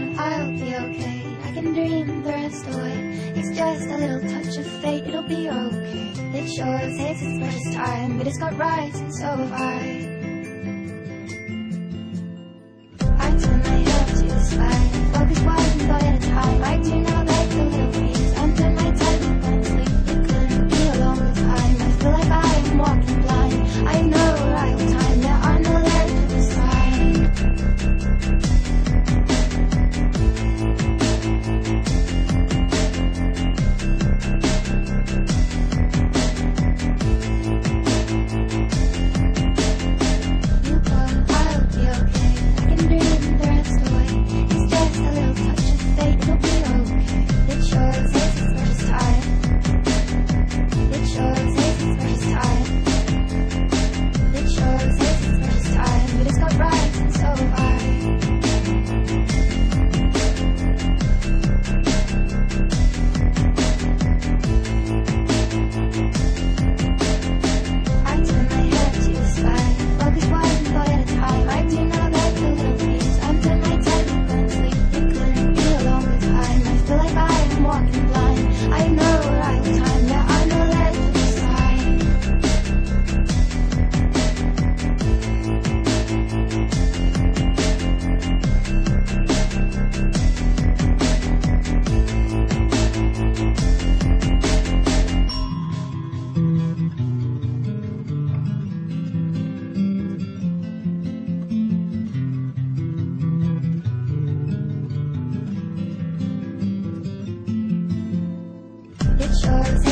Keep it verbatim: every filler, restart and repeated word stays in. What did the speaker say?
I'll be okay. I can dream the rest away. It's just a little touch of fate, it'll be okay. It sure takes its precious time, but it's got rights and so have I. I turn my head to the sky, focus one thought at a time. I do not like the little breeze, under my tight and can't sleep. It couldn't be a longer time. I feel like I am walking blind. I know right time, there are no legs to the side. It sure